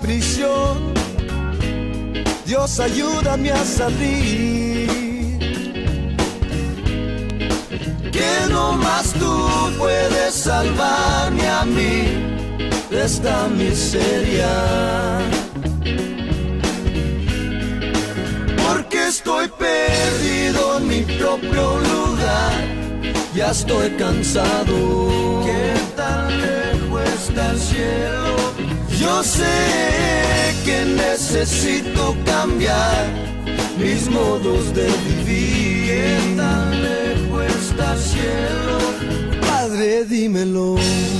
prisión. Dios, ayúdame a salir. Que no más tú puedes salvarme a mí de esta miseria. Porque estoy perdido en mi propio lugar. Ya estoy cansado. ¿Qué tan lejos está el cielo? Yo sé que necesito cambiar mis modos de vivir. ¿Qué tan lejos está el cielo? Padre, dímelo.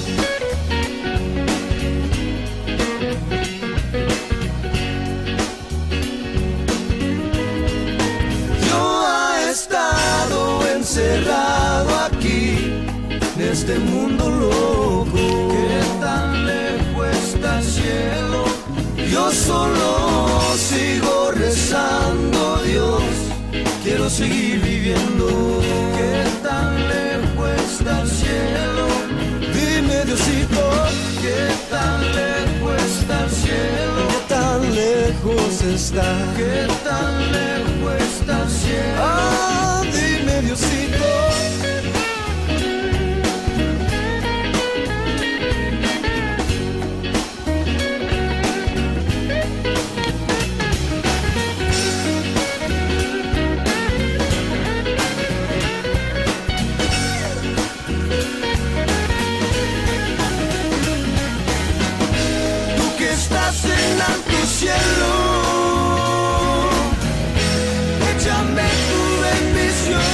Yo he estado encerrado aquí en este mundo loco. ¿Qué tan lejos está el cielo? Yo solo sigo rezando, Dios, quiero seguir viviendo. ¿Qué tan lejos está el cielo? Dime, Diosito, ¿qué tan lejos está el cielo? ¿Qué tan lejos está? ¿Qué tan lejos está el cielo? Ah, dime, Diosito. En alto cielo, échame tu bendición.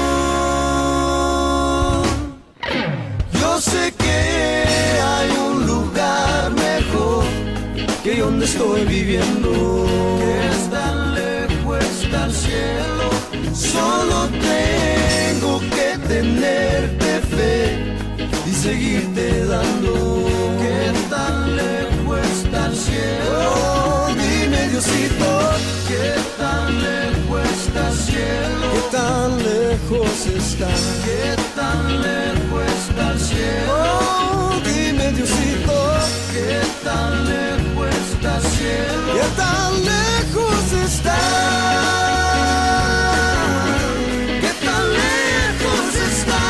Yo sé que hay un lugar mejor que donde estoy viviendo. Que tan lejos está el cielo. Solo tengo que tenerte fe y seguirte dando. Que tan lejos está el cielo. Oh, dime, Diosito, ¿qué tan lejos está el cielo? ¿Qué tan lejos está? ¿Qué tan lejos está el cielo? Oh, dime, Diosito, ¿qué tan lejos está el cielo? ¿Qué tan lejos está? ¿Qué tan lejos está?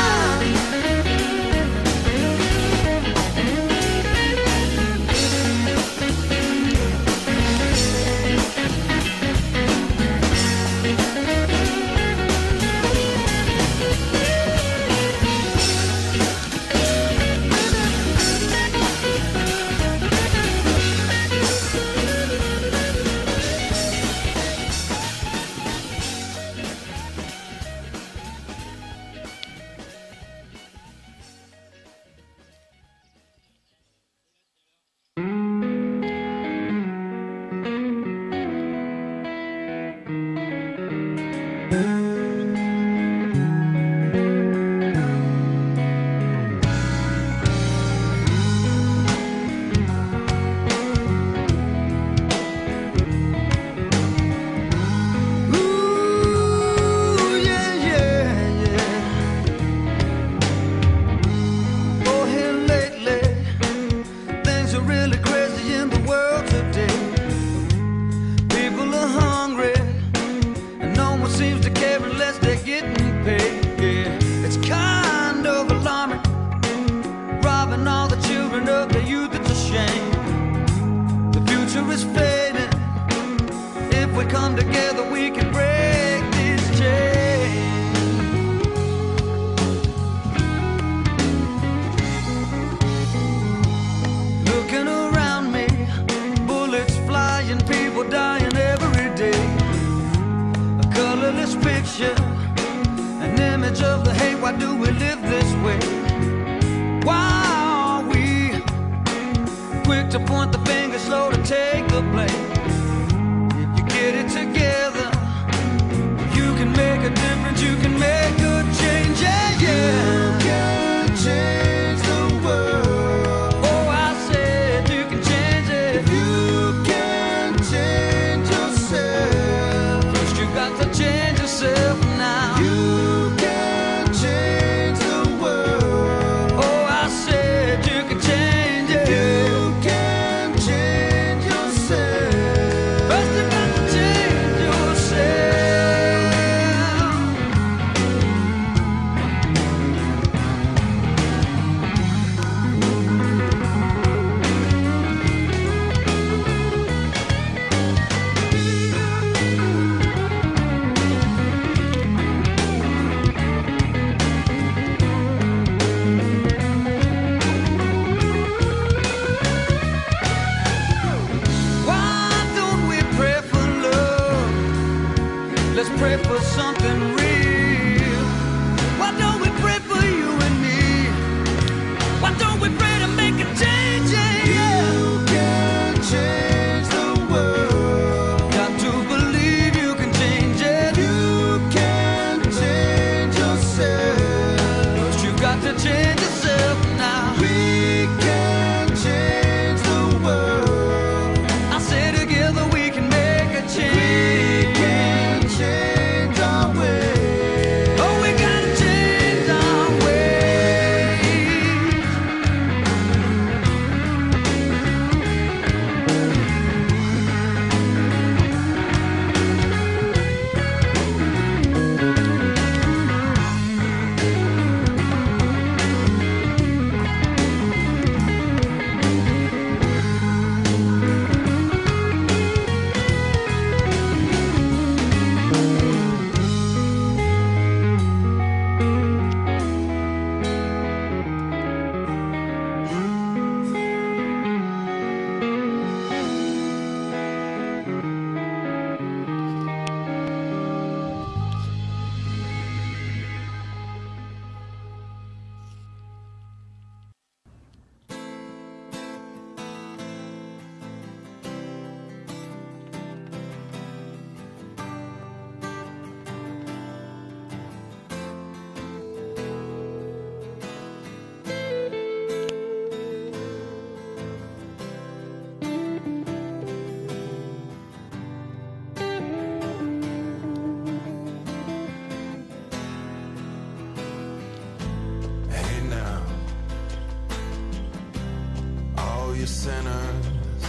you sinners,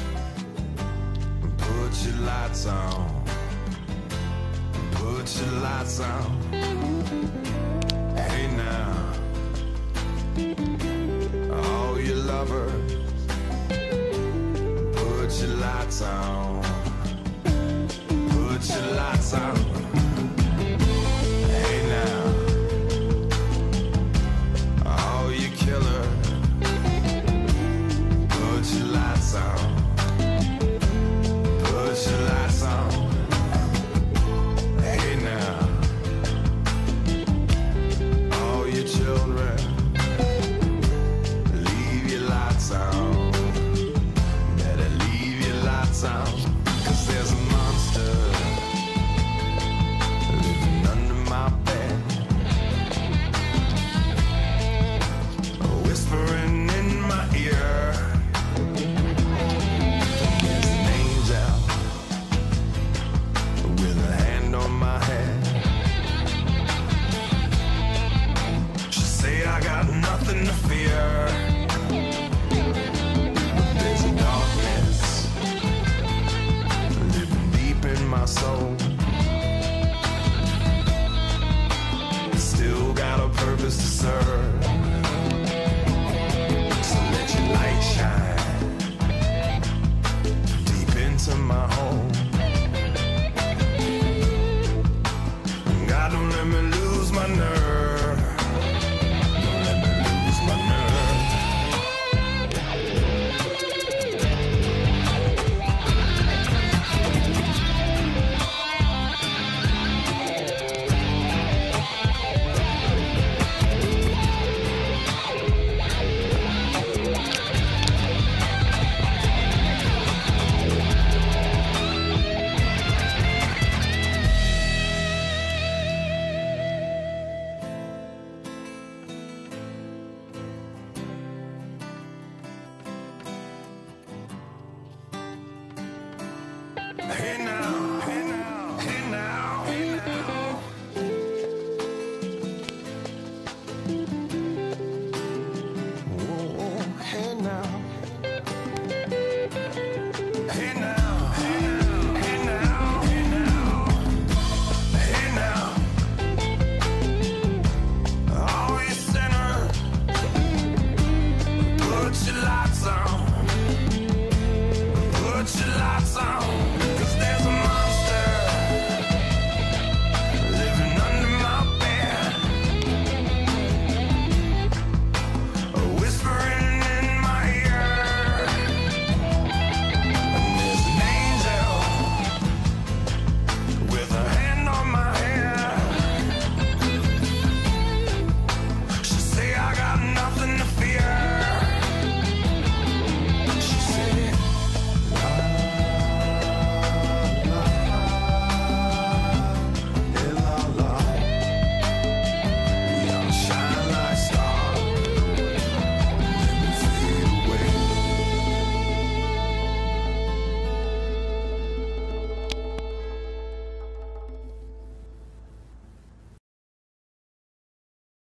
put your lights on, put your lights on. Hey now, all you lovers, put your lights on, put your lights on. Hey now, all you killers, put your lights on, put your lights on. Hey now, all your children, leave your lights on, better leave your lights on, 'cause there's a monster living under my bed, whispering in my ear. There's an angel with a hand on my head. She say I got nothing to fear. There's a darkness living deep in my soul. Still got a purpose to serve. So let your light shine deep into my home. God, don't let me lose my nerve. Don't let me lose my nerve. Hey now.